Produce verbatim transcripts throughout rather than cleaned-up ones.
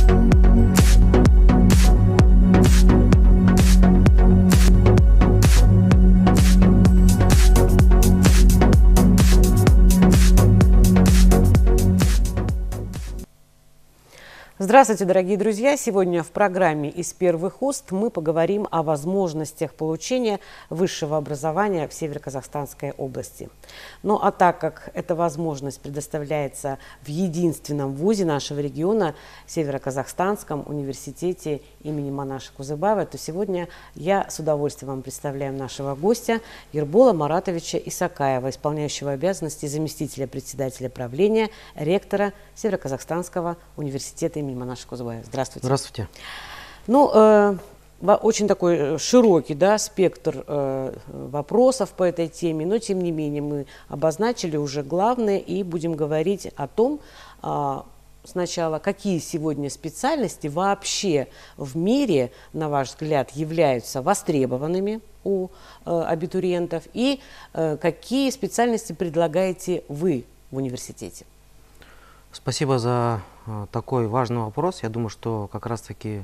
Здравствуйте, дорогие друзья! Сегодня в программе «Из первых уст» мы поговорим о возможностях получения высшего образования в Северо-Казахстанской области. Ну а так как эта возможность предоставляется в единственном вузе нашего региона, Северо-Казахстанском университете имени Манаши Кузыбаевой, то сегодня я с удовольствием вам представляю нашего гостя Ербола Маратовича Исакаева, исполняющего обязанности заместителя председателя правления, ректора Северо-Казахстанского университета имени Манаши Кузыбаевой. Здравствуйте. Здравствуйте. Ну, э, очень такой широкий, да, спектр э, вопросов по этой теме, но тем не менее мы обозначили уже главное и будем говорить о том, э, сначала, какие сегодня специальности вообще в мире, на ваш взгляд, являются востребованными у э, абитуриентов и э, какие специальности предлагаете вы в университете? Спасибо за э, такой важный вопрос. Я думаю, что как раз-таки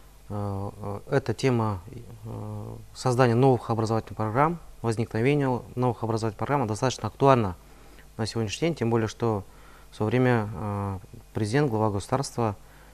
э, э, эта тема э, создания новых образовательных программ, возникновения новых образовательных программ достаточно актуальна на сегодняшний день, тем более, что в свое время э, президент, глава государства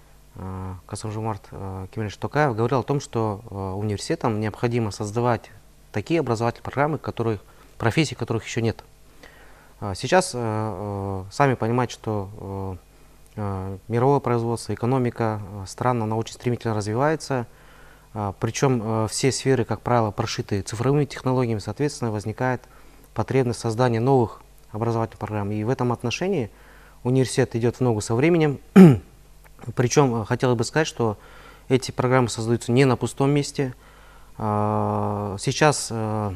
э, Касым-Жомарт э, Кемелевич Токаев говорил о том, что э, университетам необходимо создавать такие образовательные программы, которых, профессий, которых еще нет. Сейчас э, э, сами понимаете, что э, э, мировое производство, экономика э, стран, она очень стремительно развивается. Э, причем э, все сферы, как правило, прошиты цифровыми технологиями, соответственно, возникает потребность создания новых образовательных программ. И в этом отношении университет идет в ногу со временем. Причем э, хотелось бы сказать, что эти программы создаются не на пустом месте. Э, сейчас э,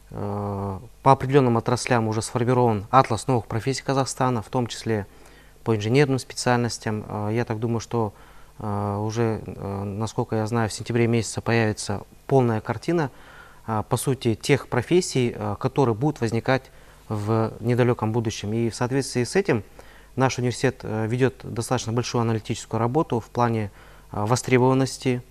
по определенным отраслям уже сформирован атлас новых профессий Казахстана, в том числе по инженерным специальностям. Я так думаю, что уже, насколько я знаю, в сентябре месяце появится полная картина, по сути, тех профессий, которые будут возникать в недалеком будущем. И в соответствии с этим наш университет ведет достаточно большую аналитическую работу в плане востребованности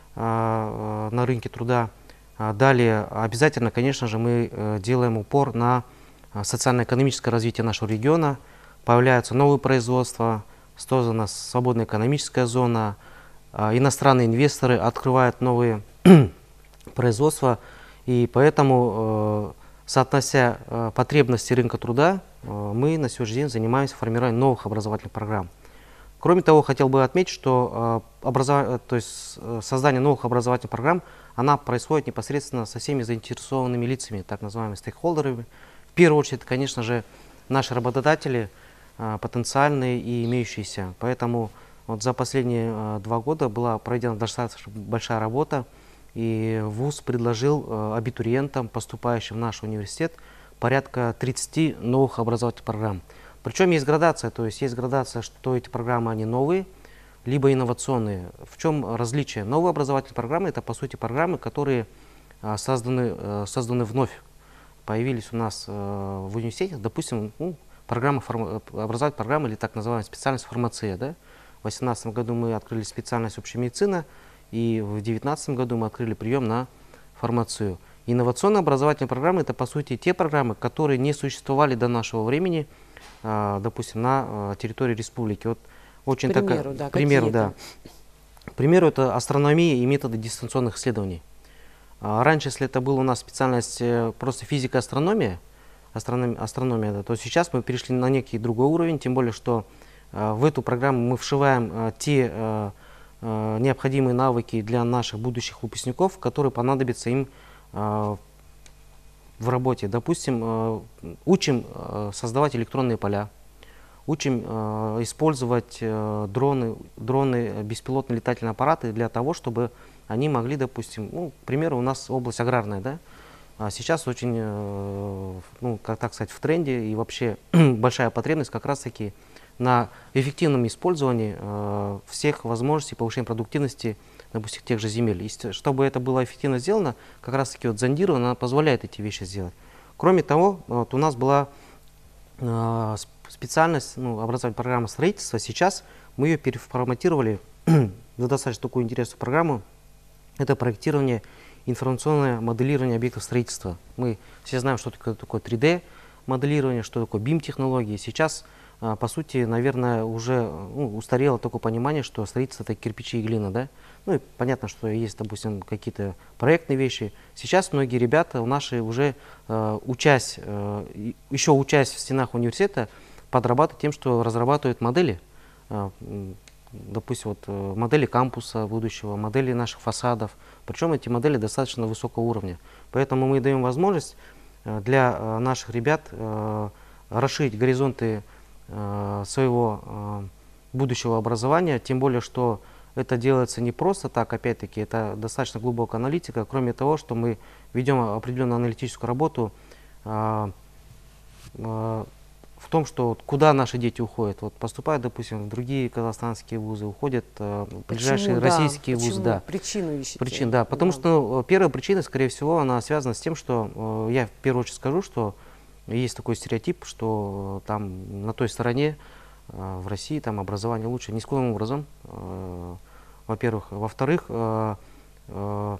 на рынке труда. Далее, обязательно, конечно же, мы делаем упор на социально-экономическое развитие нашего региона. Появляются новые производства, создана свободная экономическая зона, иностранные инвесторы открывают новые производства. И поэтому, соотнося потребности рынка труда, мы на сегодняшний день занимаемся формированием новых образовательных программ. Кроме того, хотел бы отметить, что образов... то есть создание новых образовательных программ она происходит непосредственно со всеми заинтересованными лицами, так называемыми стейкхолдерами. В первую очередь, это, конечно же, наши работодатели, потенциальные и имеющиеся. Поэтому вот за последние два года была проведена достаточно большая работа, и вуз предложил абитуриентам, поступающим в наш университет, порядка тридцати новых образовательных программ. Причем есть градация, то есть есть градация, что эти программы, они новые, либо инновационные. В чем различие? Новые образовательные программы – это, по сути, программы, которые созданы, созданы вновь. Появились у нас в университете, допустим, ну, программа, образовательная программа или так называемая специальность фармация. Да? В две тысячи восемнадцатом году мы открыли специальность общая медицина, и в две тысячи девятнадцатом году мы открыли прием на фармацию. Инновационные образовательные программы – это, по сути, те программы, которые не существовали до нашего времени, допустим, на территории республики. Вот очень к примеру, такая, да, к примеру, да. К примеру, это астрономия и методы дистанционных исследований. Раньше, если это была у нас специальность просто физика, астрономия, астрономия, астрономия да, то сейчас мы перешли на некий другой уровень, тем более, что в эту программу мы вшиваем те необходимые навыки для наших будущих выпускников, которые понадобятся им в работе. Допустим, учим создавать электронные поля, учим использовать дроны, дроны, беспилотные летательные аппараты для того, чтобы они могли, допустим, ну, к примеру, у нас область аграрная, да, а сейчас очень, ну, как так сказать, в тренде и вообще большая потребность как раз-таки на эффективном использовании э, всех возможностей повышения продуктивности, допустим, тех же земель. И чтобы это было эффективно сделано, как раз-таки вот зондирование, она позволяет эти вещи сделать. Кроме того, вот у нас была э, специальность, ну, образовательная программа строительства. Сейчас мы ее переформатировали за достаточно такую интересную программу. Это проектирование, информационное моделирование объектов строительства. Мы все знаем, что такое, такое три дэ моделирование, что такое бим-технологии. Сейчас, по сути, наверное, уже ну, устарело такое понимание, что строительство — это кирпичи и глина, да? Ну и понятно, что есть, допустим, какие-то проектные вещи. Сейчас многие ребята у наши уже, э, учась, э, еще учась в стенах университета, подрабатывают тем, что разрабатывают модели. Э, допустим, вот, э, модели кампуса будущего, модели наших фасадов. Причем эти модели достаточно высокого уровня. Поэтому мы даем возможность э, для э, наших ребят э, расширить горизонты э, своего э, будущего образования, тем более, что это делается не просто так, опять-таки, это достаточно глубокая аналитика. Кроме того, что мы ведем определенную аналитическую работу э, э, в том, что куда наши дети уходят. Вот поступают, допустим, в другие казахстанские вузы, уходят э, в ближайшие Почему, российские да? вузы. Почему? Да. Причину ищете? Причин, да. Потому Да. что ну, первая причина, скорее всего, она связана с тем, что э, я в первую очередь скажу, что есть такой стереотип, что э, там на той стороне, э, в России, там образование лучше. Нискоим образом. Э, во-первых. Во-вторых, э, э,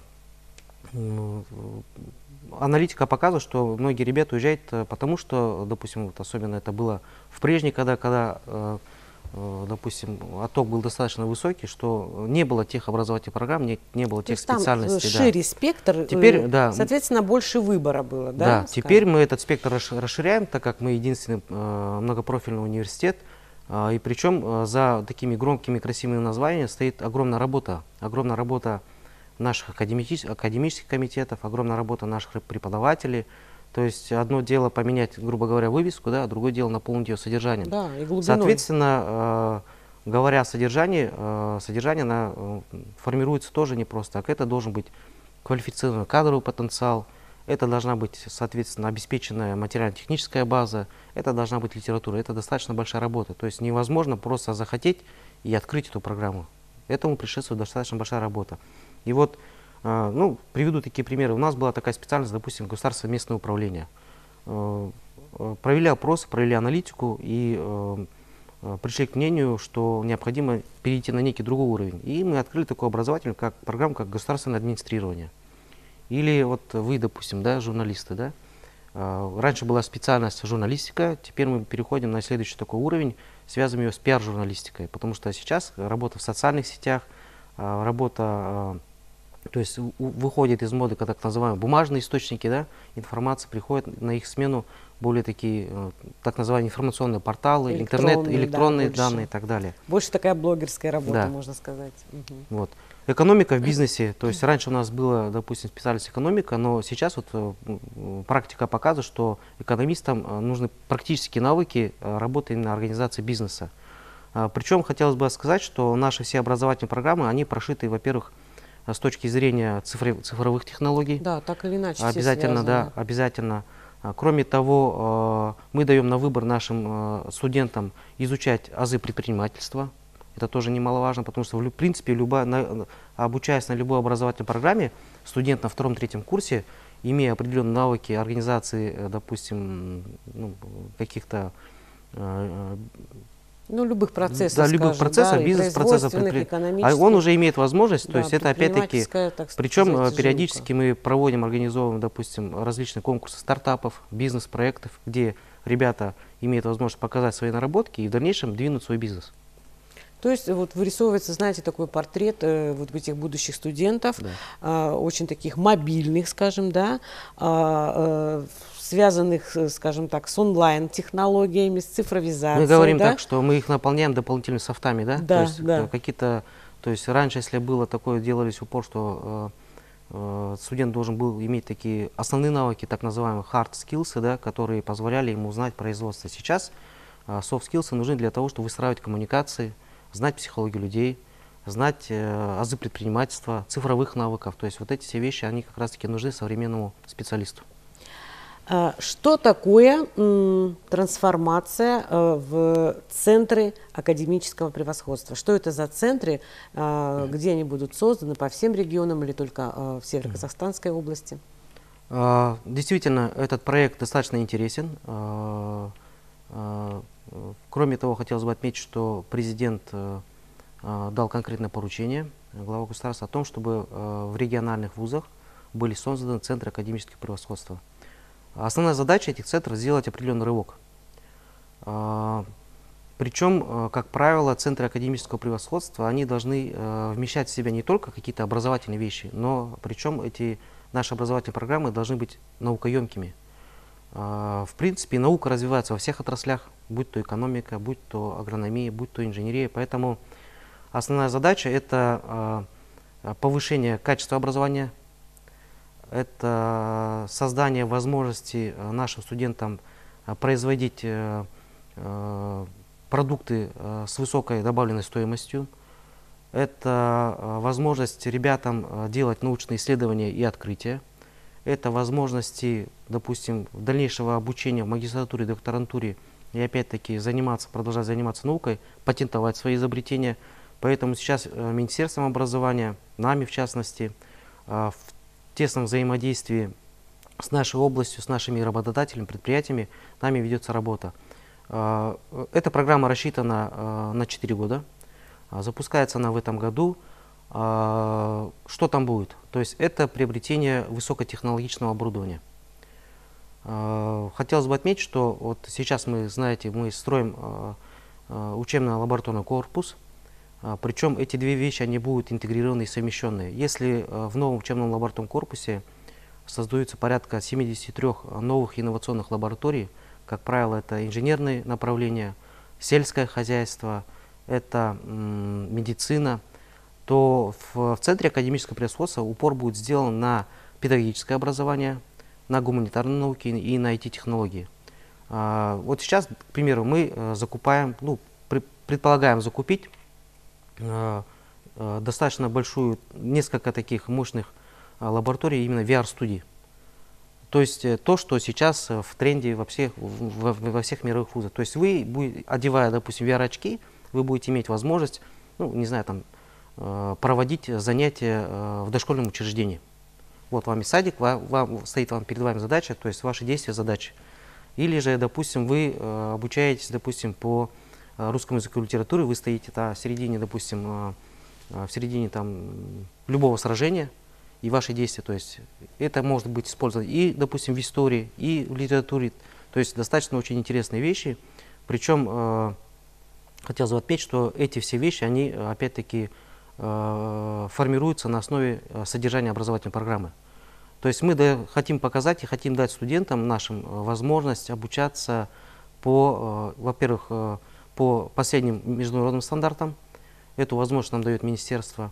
аналитика показывает, что многие ребята уезжают, потому что, допустим, вот особенно это было в прежние года, когда, э, э, допустим, отток был достаточно высокий, что не было тех образовательных программ, не, не было То тех есть там специальностей. шире Да. спектр, Теперь, э, да, соответственно, больше выбора было, да? Да, скажем? теперь мы этот спектр расширяем, так как мы единственный э, многопрофильный университет. Э, и причем э, за такими громкими, красивыми названиями стоит огромная работа. Огромная работа наших академических, академических комитетов, огромная работа наших преподавателей. То есть одно дело поменять, грубо говоря, вывеску, да, а другое дело наполнить ее содержанием. Да, и глубиной. Соответственно, э, говоря о содержании, э, содержание она, э, формируется тоже не просто так. Это должен быть квалифицированный кадровый потенциал, это должна быть, соответственно, обеспеченная материально-техническая база, это должна быть литература. Это достаточно большая работа. То есть невозможно просто захотеть и открыть эту программу. Этому предшествует достаточно большая работа. И вот, э, ну, приведу такие примеры. У нас была такая специальность, допустим, государственное местное управление. Э, э, провели опросы, провели аналитику и э, э, пришли к мнению, что необходимо перейти на некий другой уровень. И мы открыли такую образовательную как, программу, как государственное администрирование. Или вот вы, допустим, да, журналисты, да? Э, раньше была специальность журналистика, теперь мы переходим на следующий такой уровень, связываем ее с пиар-журналистикой, потому что сейчас работа в социальных сетях, э, работа... Э, То есть у, выходит из моды так называемые бумажные источники, да, информация приходит на их смену более такие, э, так называемые информационные порталы, интернет, электронные да, данные и так далее. Больше такая блогерская работа, Да. можно сказать. Угу. Вот. Экономика в бизнесе, то есть раньше у нас была, допустим, специальность экономика, но сейчас вот э, практика показывает, что экономистам э, нужны практические навыки э, работы на организации бизнеса. А, причем хотелось бы сказать, что наши все образовательные программы, они прошиты, во-первых, с точки зрения цифров, цифровых технологий. Да, так или иначе. Обязательно, да, обязательно. Кроме того, мы даем на выбор нашим студентам изучать азы предпринимательства. Это тоже немаловажно, потому что, в принципе, любая, на, обучаясь на любой образовательной программе, студент на втором-третьем курсе, имея определенные навыки организации, допустим, ну, каких-то Ну, любых процессов, да, любых скажем, процессов, да, бизнес-процессов, а он уже имеет возможность, да, то есть это опять-таки, причем сказать, периодически жилка. Мы проводим, организовываем, допустим, различные конкурсы стартапов, бизнес-проектов, где ребята имеют возможность показать свои наработки и в дальнейшем двинуть свой бизнес. То есть вот вырисовывается, знаете, такой портрет э, вот этих будущих студентов, да. э, очень таких мобильных, скажем, да, э, э, связанных, скажем так, с онлайн-технологиями, с цифровизацией. Мы говорим да? так, что мы их наполняем дополнительными софтами, да? Да, то есть, да. какие-то, то есть раньше, если было такое, делались упор, что э, э, студент должен был иметь такие основные навыки, так называемые hard skills, да, которые позволяли ему узнать производство. Сейчас э, soft skills нужны для того, чтобы выстраивать коммуникации, знать психологию людей, знать э, азы предпринимательства, цифровых навыков. То есть вот эти все вещи, они как раз-таки нужны современному специалисту. Что такое м, трансформация э, в центры академического превосходства? Что это за центры, э, где они будут созданы, по всем регионам или только э, в Северо-Казахстанской области? Uh, действительно, этот проект достаточно интересен. Uh, uh, кроме того, хотелось бы отметить, что президент uh, дал конкретное поручение глава государства о том, чтобы в региональных вузах были созданы центры академического превосходства. Основная задача этих центров — сделать определенный рывок. Причем, как правило, центры академического превосходства, они должны вмещать в себя не только какие-то образовательные вещи, но причем эти наши образовательные программы должны быть наукоемкими. В принципе, наука развивается во всех отраслях, будь то экономика, будь то агрономия, будь то инженерия. Поэтому основная задача — это повышение качества образования, это создание возможности нашим студентам производить продукты с высокой добавленной стоимостью, это возможность ребятам делать научные исследования и открытия, это возможности, допустим, дальнейшего обучения в магистратуре, докторантуре и опять-таки заниматься, продолжать заниматься наукой, патентовать свои изобретения. Поэтому сейчас Министерством образования, нами в частности, в тесном взаимодействии с нашей областью, с нашими работодателями, предприятиями, нами ведется работа. Эта программа рассчитана на четыре года, запускается она в этом году. Что там будет? То есть это приобретение высокотехнологичного оборудования. Хотелось бы отметить, что вот сейчас мы, знаете, мы строим учебно-лабораторный корпус, причем эти две вещи, они будут интегрированы и совмещенные. Если в новом учебном лабораторном корпусе создаются порядка семидесяти трёх новых инновационных лабораторий, как правило, это инженерные направления, сельское хозяйство, это м, медицина, то в, в Центре академического превосходства упор будет сделан на педагогическое образование, на гуманитарные науки и на ай ти-технологии. А, вот сейчас, к примеру, мы а, закупаем, ну, при, предполагаем закупить а, а, достаточно большую, несколько таких мощных а, лабораторий именно ви ар-студий. То есть то, что сейчас в тренде во всех, во, во всех мировых вузах. То есть вы, будете, одевая, допустим, ви ар-очки, вы будете иметь возможность, ну, не знаю, там, проводить занятия в дошкольном учреждении. Вот вам и садик, вам, вам, стоит вам, перед вами задача, то есть ваши действия, задачи. Или же, допустим, вы обучаетесь, допустим, по русскому языку и литературе, вы стоите да, в середине, допустим, в середине там, любого сражения, и ваши действия, то есть это может быть использовано и, допустим, в истории, и в литературе, то есть достаточно очень интересные вещи. Причем э, хотелось бы отметить, что эти все вещи, они опять-таки э, формируются на основе содержания образовательной программы. То есть мы да, хотим показать и хотим дать студентам нашим возможность обучаться по, э, во-первых, э, по последним международным стандартам. Эту возможность нам дает министерство.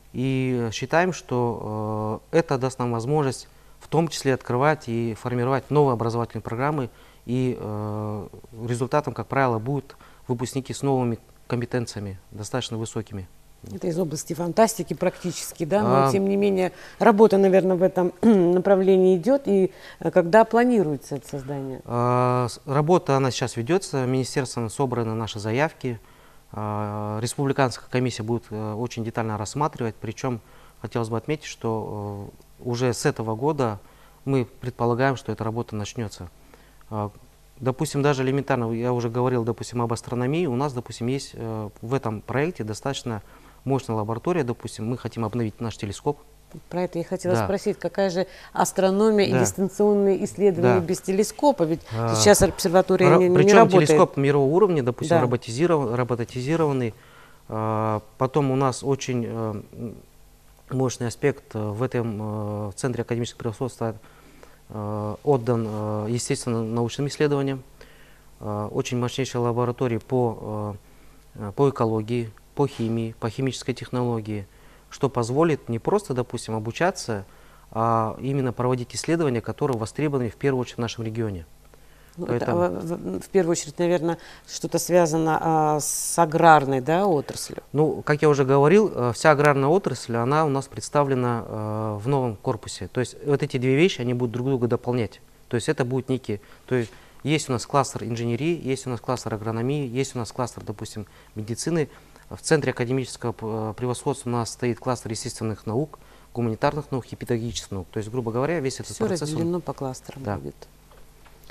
И считаем, что э, это даст нам возможность в том числе открывать и формировать новые образовательные программы. И э, результатом, как правило, будут выпускники с новыми компетенциями, достаточно высокими. Это из области фантастики практически, да? Но а, тем не менее работа, наверное, в этом направлении идет. И когда планируется это создание? А, работа, она сейчас ведется. Министерством собраны наши заявки. Республиканская комиссия будет очень детально рассматривать, причем хотелось бы отметить, что уже с этого года мы предполагаем, что эта работа начнется. Допустим, даже элементарно, я уже говорил, допустим, об астрономии, у нас, допустим, есть в этом проекте достаточно мощная лаборатория, допустим, мы хотим обновить наш телескоп. Про это я хотела да. спросить, какая же астрономия да. и дистанционные исследования да. без телескопа, ведь а, сейчас обсерватория а, не, не причем работает. Причем телескоп мирового уровня, допустим, да. роботизиров, роботизированный. А, потом у нас очень а, мощный аспект в этом а, Центре академического превосходства а, отдан а, естественно научным исследованиям. А, очень мощнейшие лаборатории по, а, по экологии, по химии, по химической технологии, что позволит не просто, допустим, обучаться, а именно проводить исследования, которые востребованы в первую очередь в нашем регионе. Ну, Поэтому... это, в, в первую очередь, наверное, что-то связано а, с аграрной да, отраслью. Ну, как я уже говорил, вся аграрная отрасль, она у нас представлена а, в новом корпусе. То есть вот эти две вещи, они будут друг друга дополнять. То есть это будет некие... То есть есть у нас кластер инженерии, есть у нас кластер агрономии, есть у нас кластер, допустим, медицины. В Центре академического превосходства у нас стоит кластер естественных наук, гуманитарных наук и педагогических наук. То есть, грубо говоря, весь этот Все процесс... разделено по кластерам да. будет.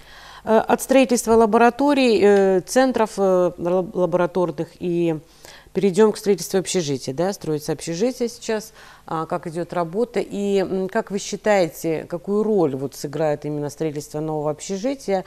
От строительства лабораторий, центров лабораторных и перейдем к строительству общежития. Да? Строится общежитие сейчас, а, как идет работа. И м, как вы считаете, какую роль вот сыграет именно строительство нового общежития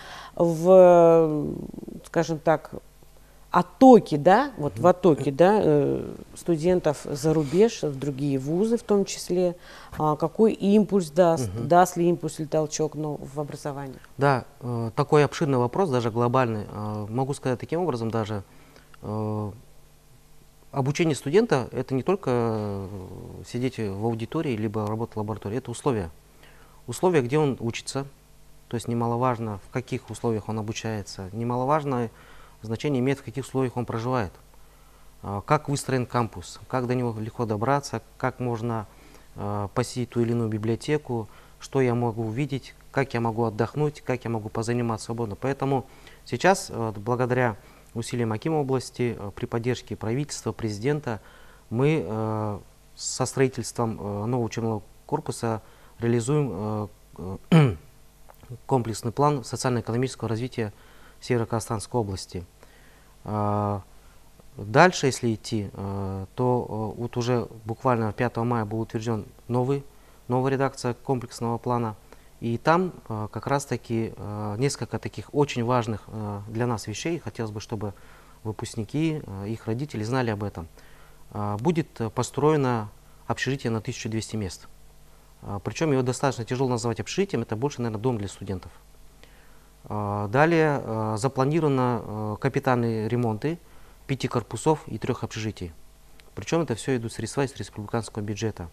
в, скажем так, оттоки, да, вот в оттоке, да, э, студентов за рубеж, в другие вузы в том числе, а, какой импульс даст, Мгм. даст ли импульс или толчок, ну, в образовании? Да, э, такой обширный вопрос, даже глобальный. Э, могу сказать таким образом даже, э, обучение студента — это не только э, сидеть в аудитории, либо работать в лаборатории, это условия. Условия, где он учится, то есть немаловажно, в каких условиях он обучается, немаловажно значение имеет, в каких условиях он проживает. А, как выстроен кампус, как до него легко добраться, как можно э, посетить ту или иную библиотеку, что я могу увидеть, как я могу отдохнуть, как я могу позаниматься свободно. Поэтому сейчас, э, благодаря усилиям Акимовой области, э, при поддержке правительства, президента, мы э, со строительством э, нового учебного корпуса реализуем э, э, комплексный план социально-экономического развития Северо-Казахстанской области. А, Дальше, если идти, э, то э, вот уже буквально пятого мая был утвержден новый, новая редакция комплексного плана. И там э, как раз-таки э, несколько таких очень важных э, для нас вещей. Хотелось бы, чтобы выпускники, э, их родители знали об этом. Э, будет построено общежитие на тысячу двести мест. Э, причем его достаточно тяжело назвать общежитием, это больше, наверное, дом для студентов. Э, далее э, запланированы э, капитальные ремонты пяти корпусов и трех общежитий. Причем это все идут средства из республиканского бюджета.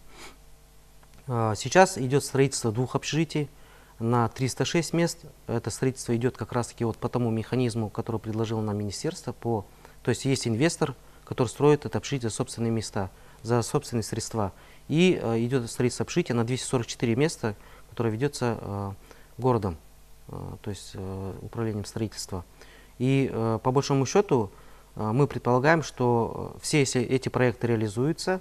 Сейчас идет строительство двух общежитий на триста шесть мест. Это строительство идет как раз таки вот по тому механизму, который предложило нам министерство. По, то есть есть инвестор, который строит это общежитие за собственные места, за собственные средства. И э, идет строительство общежития на двести сорок четыре места, которое ведется э, городом, э, то есть э, управлением строительства. И э, по большому счету мы предполагаем, что все, если эти проекты реализуются,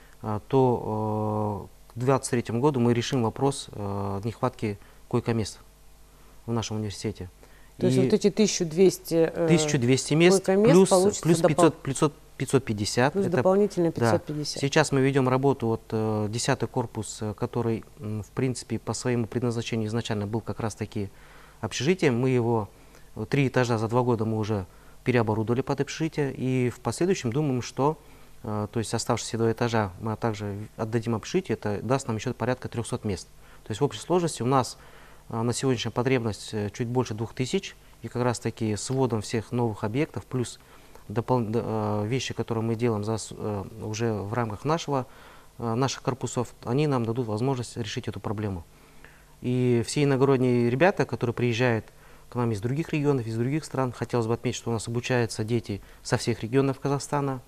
то к две тысячи двадцать третьему году мы решим вопрос нехватки койко-мест в нашем университете. То есть вот эти тысяча двести, тысяча двести мест плюс, плюс пятьсот, пятьсот, пятьсот пятьдесят. Плюс это, дополнительно пятьсот пятьдесят. Да. Сейчас мы ведем работу, вот десятый корпус, который в принципе по своему предназначению изначально был как раз таки общежитием. Мы его три этажа за два года мы уже переоборудовали под общежитие, и в последующем думаем, что э, то есть оставшиеся два этажа мы также отдадим общежитию, это даст нам еще порядка трёхсот мест. То есть в общей сложности у нас э, на сегодняшнюю потребность чуть больше двух тысяч, и как раз таки с вводом всех новых объектов, плюс допол э, вещи, которые мы делаем за, э, уже в рамках нашего, э, наших корпусов, они нам дадут возможность решить эту проблему. И все иногородние ребята, которые приезжают к нам из других регионов, из других стран. Хотелось бы отметить, что у нас обучаются дети со всех регионов Казахстана.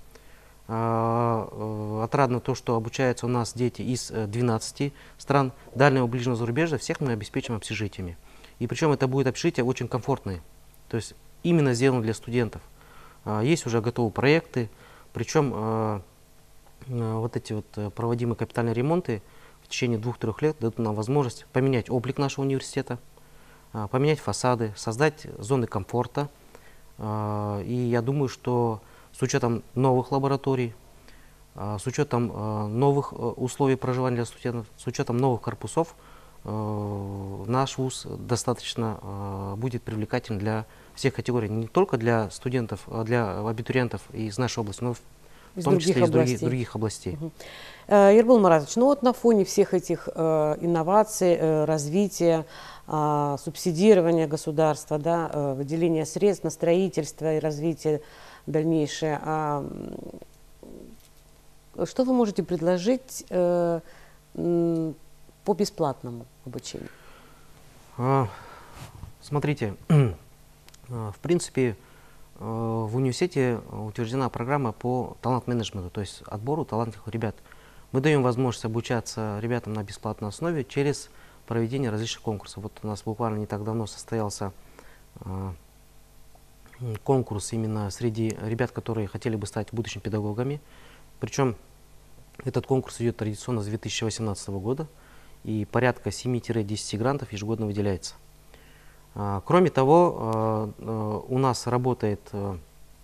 Отрадно то, что обучаются у нас дети из двенадцати стран дальнего и ближнего зарубежья. Всех мы обеспечим общежитиями. И причем это будет общежитие очень комфортное. То есть именно сделано для студентов. Есть уже готовые проекты. Причем вот эти вот проводимые капитальные ремонты в течение двух-трех лет дадут нам возможность поменять облик нашего университета, поменять фасады, создать зоны комфорта. И я думаю, что с учетом новых лабораторий, с учетом новых условий проживания для студентов, с учетом новых корпусов, наш вуз достаточно будет привлекательным для всех категорий. Не только для студентов, а для абитуриентов из нашей области, но в том числе из других, других областей. Угу. Ербол Маратович, ну вот на фоне всех этих э, инноваций, э, развития, э, субсидирования государства, да, э, выделения средств на строительство и развитие дальнейшее, э, что вы можете предложить э, э, по бесплатному обучению? А, смотрите, в принципе, в университете утверждена программа по талант-менеджменту, то есть отбору талантливых ребят. Мы даем возможность обучаться ребятам на бесплатной основе через проведение различных конкурсов. Вот у нас буквально не так давно состоялся э, конкурс именно среди ребят, которые хотели бы стать будущими педагогами. Причем этот конкурс идет традиционно с две тысячи восемнадцатого года, и порядка семи-десяти грантов ежегодно выделяется. Кроме того, у нас работает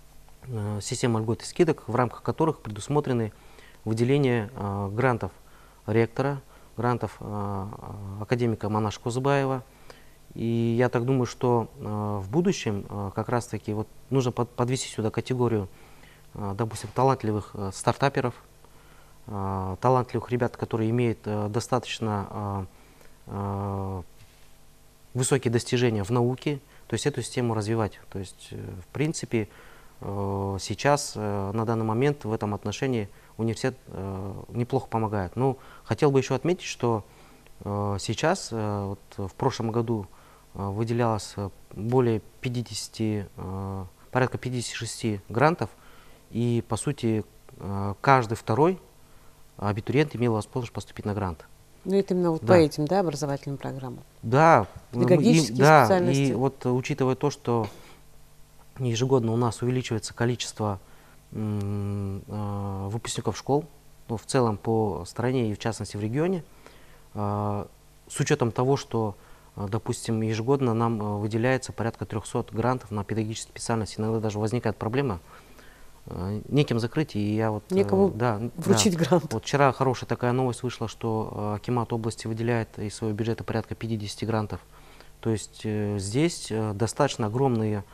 э, система льгот и скидок, в рамках которых предусмотрены выделение э, грантов ректора, грантов э, академика Манаш Козыбаева. И я так думаю, что э, в будущем э, как раз-таки вот нужно под, подвести сюда категорию, э, допустим, талантливых э, стартаперов, э, талантливых ребят, которые имеют э, достаточно э, э, высокие достижения в науке, то есть эту систему развивать. То есть, э, в принципе, э, сейчас, э, на данный момент в этом отношении университет э, неплохо помогает. Но хотел бы еще отметить, что э, сейчас, э, вот в прошлом году, выделялось более пятидесяти, порядка пятидесяти шести грантов, и по сути каждый второй абитуриент имел возможность поступить на грант. Ну это именно вот Да. по этим, да, образовательным программам? Да, Педагогические и, да, специальности? И вот учитывая то, что ежегодно у нас увеличивается количество м, э, выпускников школ, ну, в целом по стране и в частности в регионе, э, с учетом того, что допустим, ежегодно нам выделяется порядка трёхсот грантов на педагогические специальности. Иногда даже возникает проблема э, неким закрыть, и я вот... Некому э, да, вручить да. грант. Вот вчера хорошая такая новость вышла, что э, акимат области выделяет из своего бюджета порядка пятидесяти грантов. То есть э, здесь э, достаточно огромные,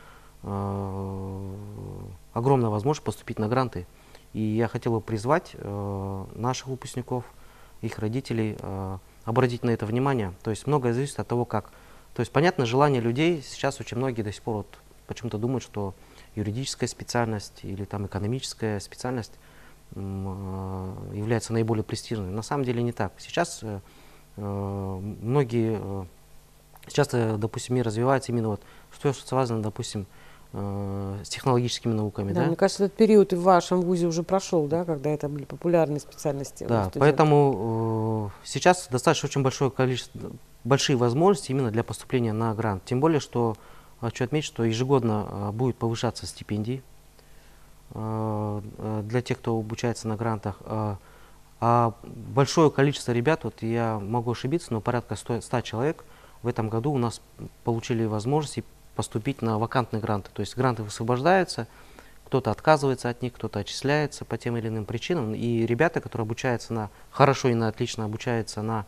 э, огромная возможность поступить на гранты. И я хотел бы призвать э, наших выпускников, их родителей, э, обратить на это внимание. То есть многое зависит от того, как. То есть понятно, желание людей, сейчас очень многие до сих пор вот почему-то думают, что юридическая специальность или там экономическая специальность э, является наиболее престижной. На самом деле не так. Сейчас э, многие, э, сейчас, э, допустим, мир развивается именно вот, что связано, допустим, э, с технологическими науками. Да, Да? Мне кажется, этот период и в вашем вузе уже прошел, да, когда это были популярные специальности. Да, поэтому э, сейчас достаточно очень большое количество, большие возможности именно для поступления на грант. Тем более, что хочу отметить, что ежегодно э, будет повышаться стипендии э, э, для тех, кто обучается на грантах. Э, а большое количество ребят, вот я могу ошибиться, но порядка ста человек в этом году у нас получили возможность поступить на вакантные гранты. То есть гранты высвобождаются, кто-то отказывается от них, кто-то отчисляется по тем или иным причинам. И ребята, которые обучаются на хорошо и на отлично обучаются на,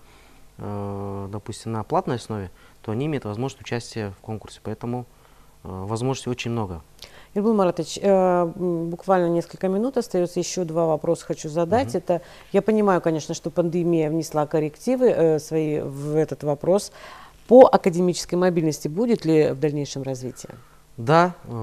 э, допустим, на платной основе, то они имеют возможность участия в конкурсе. Поэтому э, возможностей очень много. Ирбул Маратович, э, буквально несколько минут остается, еще два вопроса хочу задать. Uh-huh. Это, я понимаю, конечно, что пандемия внесла коррективы э, свои в этот вопрос. По академической мобильности будет ли в дальнейшем развитие? Да, э,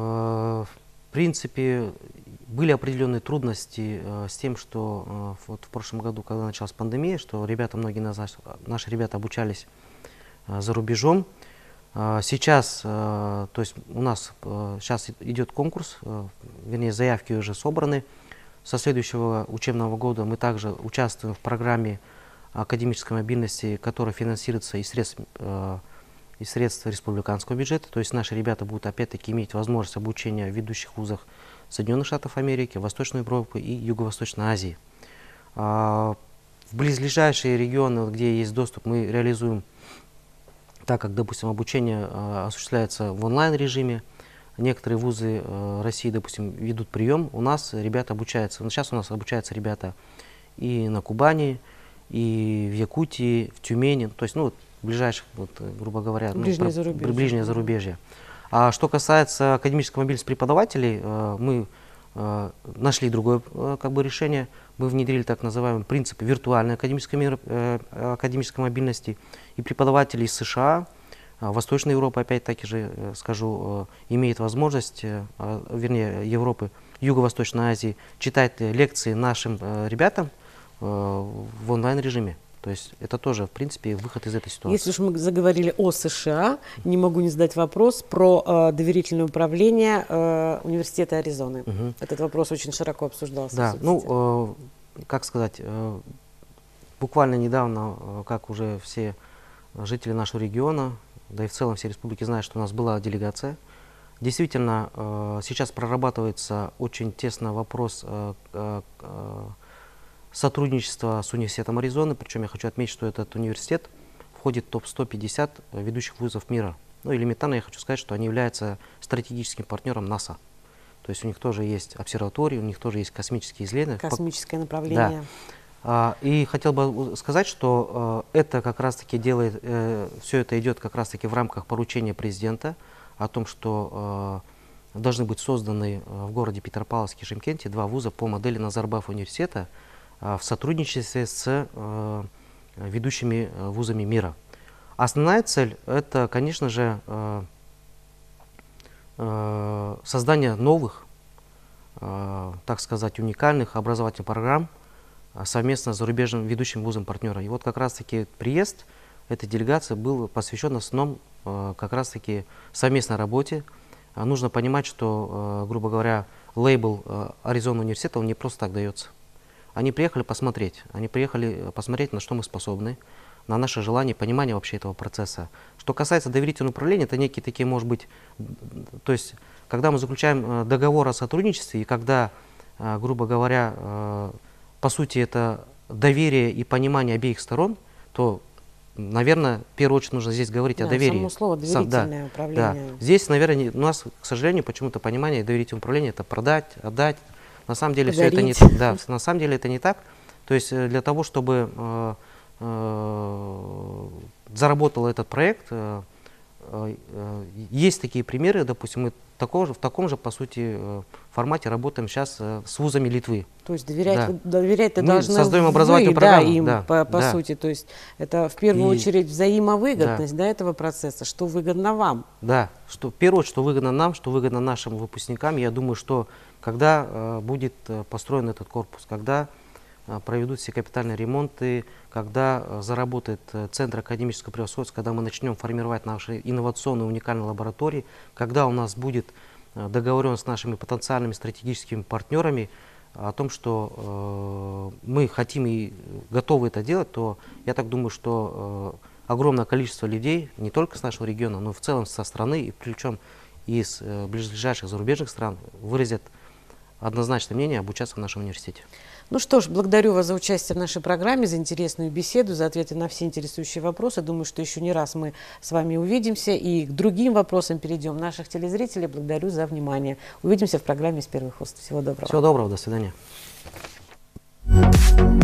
в принципе, были определенные трудности э, с тем, что э, вот в прошлом году, когда началась пандемия, что ребята, многие нас, наши ребята обучались э, за рубежом. Э, сейчас, э, то есть у нас э, сейчас идет конкурс, э, вернее, заявки уже собраны. Со следующего учебного года мы также участвуем в программе академической мобильности, которая финансируется из средств, э, из средств республиканского бюджета. То есть наши ребята будут опять-таки иметь возможность обучения в ведущих вузах Соединенных Штатов Америки, Восточной Европы и Юго-Восточной Азии. А, в близлежащие регионы, где есть доступ, мы реализуем, так как, допустим, обучение а, осуществляется в онлайн-режиме. Некоторые вузы а, России, допустим, ведут прием. У нас ребята обучаются, ну, сейчас у нас обучаются ребята и на Кубани, и в Якутии, в Тюмени, то есть, ну, ближайших, вот, грубо говоря, ближнее ну, зарубежье. ближнее зарубежье. А что касается академической мобильности преподавателей, э, мы э, нашли другое э, как бы, решение. Мы внедрили так называемый принцип виртуальной академической, мир, э, академической мобильности. И преподаватели из США, э, Восточной Европы, опять-таки же э, скажу, э, имеют возможность, э, э, вернее, Европы, Юго-Восточной Азии, читать лекции нашим э, ребятам э, в онлайн-режиме. То есть это тоже, в принципе, выход из этой ситуации. Если уж мы заговорили о США, не могу не задать вопрос про э, доверительное управление э, Университета Аризоны. Угу. Этот вопрос очень широко обсуждался. Да, ну, э, как сказать, э, буквально недавно, э, как уже все жители нашего региона, да и в целом все республики знают, что у нас была делегация. Действительно, э, сейчас прорабатывается очень тесно вопрос э, э, сотрудничество с университетом Аризоны, причем я хочу отметить, что этот университет входит в топ сто пятьдесят ведущих вузов мира. Ну, элементарно я хочу сказать, что они являются стратегическим партнером НАСА. То есть у них тоже есть обсерватории, у них тоже есть космические исследования. Космическое направление. Да. А, и хотел бы сказать, что э, это как раз-таки делает, э, все это идет как раз-таки в рамках поручения президента о том, что э, должны быть созданы э, в городе Петропавловске и Шымкенте два вуза по модели Назарбаев университета э, в сотрудничестве с э, ведущими э, вузами мира. Основная цель – это, конечно же, э, э, создание новых, э, так сказать, уникальных образовательных программ совместно с зарубежным ведущим вузом партнера. И вот как раз-таки приезд этой делегации был посвящен в основном э, как раз-таки совместной работе. А нужно понимать, что, э, грубо говоря, лейбл э, Аризона университета, он не просто так дается. Они приехали посмотреть, они приехали посмотреть, на что мы способны, на наше желание, понимание вообще этого процесса. Что касается доверительного управления, это некие такие, может быть, то есть, когда мы заключаем договор о сотрудничестве, и когда, э, грубо говоря, э, по сути, это доверие и понимание обеих сторон, то, наверное, в первую очередь нужно здесь говорить да, о доверии. Само слово доверительное да, управление. Да. Здесь, наверное, у нас, к сожалению, почему-то понимание доверительного управления – это продать, отдать. На самом деле все это не, да, на самом деле это не так. То есть для того, чтобы э, э, заработал этот проект, э, э, есть такие примеры, допустим, мы такого же, в таком же, по сути, формате работаем сейчас э, с вузами Литвы. То есть доверять, да. вы, доверять ты Мы должны создаем вы, образовательную да, программу. им, Да, по, по да. сути. То есть это в первую И, очередь взаимовыгодность да. Да, этого процесса, что выгодно вам. Да, что, в первую очередь, что выгодно нам, что выгодно нашим выпускникам. Я думаю, что когда э, будет э, построен этот корпус, когда э, проведут все капитальные ремонты, когда э, заработает э, Центр академического превосходства, когда мы начнем формировать наши инновационные уникальные лаборатории, когда у нас будет э, договоренность с нашими потенциальными стратегическими партнерами о том, что э, мы хотим и готовы это делать, то я так думаю, что э, огромное количество людей, не только с нашего региона, но в целом со страны, и причем из э, ближайших зарубежных стран, выразят однозначное мнение обучаться в нашем университете. Ну что ж, благодарю вас за участие в нашей программе, за интересную беседу, за ответы на все интересующие вопросы. Думаю, что еще не раз мы с вами увидимся и к другим вопросам перейдем. Наших телезрителей благодарю за внимание. Увидимся в программе «Из первых уст». Всего доброго. Всего доброго, до свидания.